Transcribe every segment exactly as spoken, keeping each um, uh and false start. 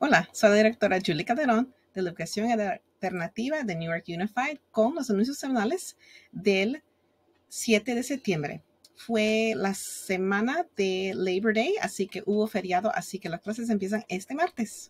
Hola, soy la directora Julie Calderón de la Educación Alternativa de Newark Unified con los anuncios semanales del siete de septiembre. Fue la semana de Labor Day, así que hubo feriado, así que las clases empiezan este martes.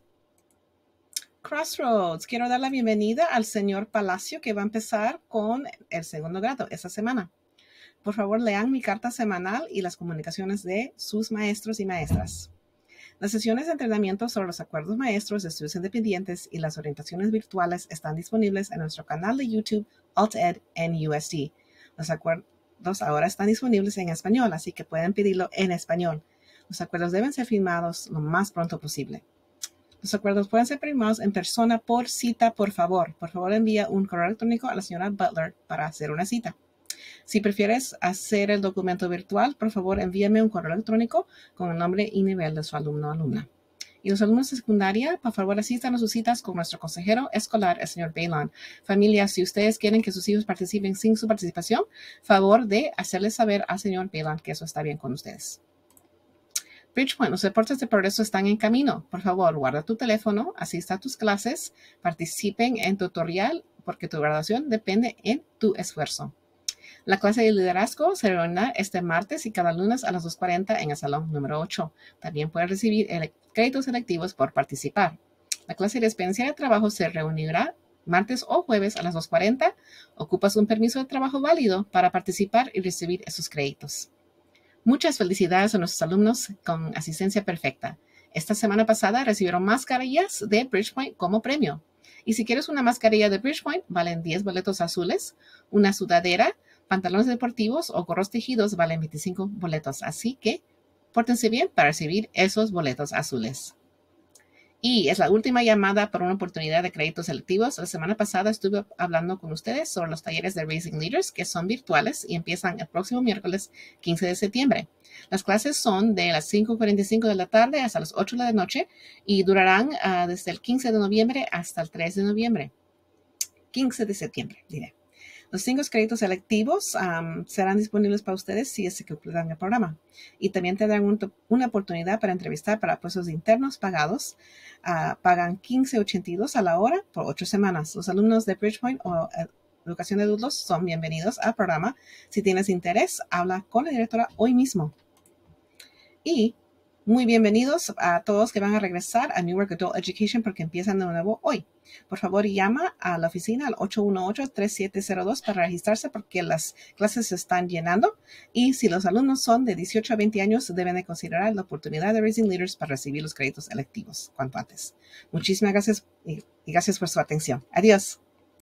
Crossroads, quiero dar la bienvenida al señor Palacio que va a empezar con el segundo grado esta semana. Por favor, lean mi carta semanal y las comunicaciones de sus maestros y maestras. Las sesiones de entrenamiento sobre los acuerdos maestros de estudios independientes y las orientaciones virtuales están disponibles en nuestro canal de YouTube AltEd en U S D. Los acuerdos ahora están disponibles en español, así que pueden pedirlo en español. Los acuerdos deben ser firmados lo más pronto posible. Los acuerdos pueden ser firmados en persona por cita, por favor. Por favor, envía un correo electrónico a la señora Butler para hacer una cita. Si prefieres hacer el documento virtual, por favor, envíame un correo electrónico con el nombre y nivel de su alumno o alumna. Y los alumnos de secundaria, por favor, asistan a sus citas con nuestro consejero escolar, el señor Bailon. Familia, si ustedes quieren que sus hijos participen sin su participación, favor de hacerles saber al señor Bailon que eso está bien con ustedes. Bridgepoint, los deportes de progreso están en camino. Por favor, guarda tu teléfono, asista a tus clases, participen en tutorial, porque tu graduación depende en tu esfuerzo. La clase de liderazgo se reunirá este martes y cada lunes a las dos cuarenta en el salón número ocho. También pueden recibir ele- créditos electivos por participar. La clase de experiencia de trabajo se reunirá martes o jueves a las dos cuarenta. Ocupas un permiso de trabajo válido para participar y recibir esos créditos. Muchas felicidades a nuestros alumnos con asistencia perfecta. Esta semana pasada recibieron mascarillas de Bridgepoint como premio. Y si quieres una mascarilla de Bridgepoint, valen diez boletos azules, una sudadera, pantalones deportivos o gorros tejidos valen veinticinco boletos. Así que pórtense bien para recibir esos boletos azules. Y es la última llamada por una oportunidad de créditos selectivos. La semana pasada estuve hablando con ustedes sobre los talleres de Raising Leaders que son virtuales y empiezan el próximo miércoles quince de septiembre. Las clases son de las cinco cuarenta y cinco de la tarde hasta las ocho de la noche y durarán uh, desde el quince de noviembre hasta el tres de noviembre. quince de septiembre, diré. Los cinco créditos selectivos um, serán disponibles para ustedes si es que completan el programa. Y también tendrán un, una oportunidad para entrevistar para puestos internos pagados. Uh, pagan quince ochenta y dos a la hora por ocho semanas. Los alumnos de Bridgepoint o uh, Educación de Adultos son bienvenidos al programa. Si tienes interés, habla con la directora hoy mismo. Y muy bienvenidos a todos que van a regresar a Newark Adult Education porque empiezan de nuevo hoy. Por favor, llama a la oficina al ocho uno ocho, tres siete cero dos para registrarse porque las clases se están llenando. Y si los alumnos son de dieciocho a veinte años, deben de considerar la oportunidad de Raising Leaders para recibir los créditos electivos cuanto antes. Muchísimas gracias y, y gracias por su atención. Adiós.